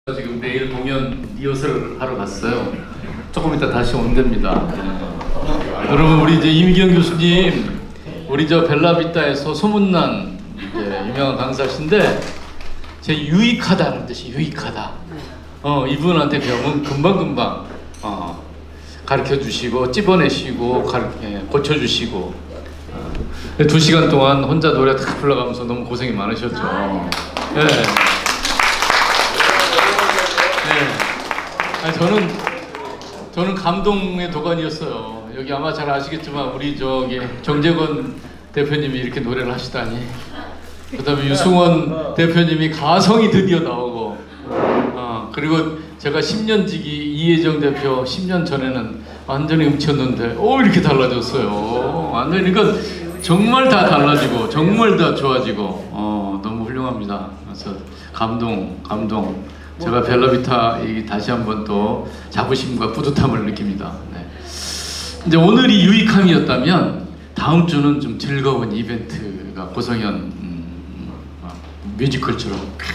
지금 내일 공연 리허설 하러 갔어요. 조금 이따 다시 온답니다. 여러분, 우리 이제 이미경 교수님, 우리 저 벨라비타에서 소문난 이제 유명한 강사신데, 제 유익하다는 뜻이 유익하다. 이분한테 배우면 금방금방 가르쳐 주시고 찝어내시고 고쳐주시고 2시간 동안 혼자 노래 다 불러가면서 너무 고생이 많으셨죠. 네. 아니, 저는 감동의 도가니였어요. 여기 아마 잘 아시겠지만 우리 저기 정재건 대표님이 이렇게 노래를 하시다니. 그다음에 유승원 대표님이 가성이 드디어 나오고, 그리고 제가 10년 지기 이혜정 대표 10년 전에는 완전히 음치였는데 이렇게 달라졌어요. 완전히. 그러니까 정말 다 달라지고 정말 다 좋아지고 너무 훌륭합니다. 그래서 감동. 제가 벨라비타 다시 한번 또 자부심과 뿌듯함을 느낍니다. 네. 이제 오늘이 유익함이었다면 다음 주는 좀 즐거운 이벤트가 고성현 뮤지컬처럼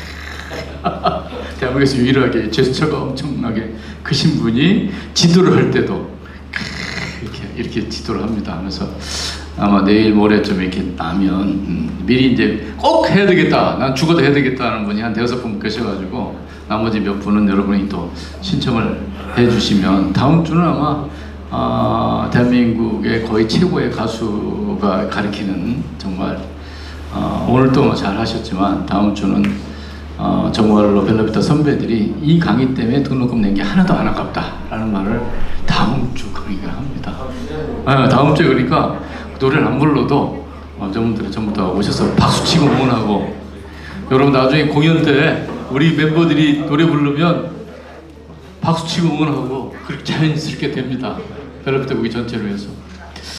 대한민국에서 유일하게 제스처가 엄청나게 크신 분이 지도를 할 때도 이렇게 지도를 합니다. 그래서 아마 내일 모레쯤 이렇게 나면 미리 이제 꼭 해야 되겠다, 난 죽어도 해야 되겠다 하는 분이 한 5분 계셔가지고 나머지 몇 분은 여러분이 또 신청을 해주시면 다음 주는 아마 대한민국의 거의 최고의 가수가 가르치는, 정말 오늘도 잘 하셨지만 다음 주는 정말로 벨라비타 선배들이 이 강의 때문에 등록금 낸 게 하나도 안 아깝다라는 말을 다음 주 강의가 합니다. 다음 주에. 그러니까 노래를 안 불러도 저분들이 전부 다 오셔서 박수치고 응원하고, 여러분 나중에 공연 때 우리 멤버들이 노래 부르면 박수치고 응원하고 그렇게 자연스럽게 됩니다. 벨라비타 국이 전체로 해서.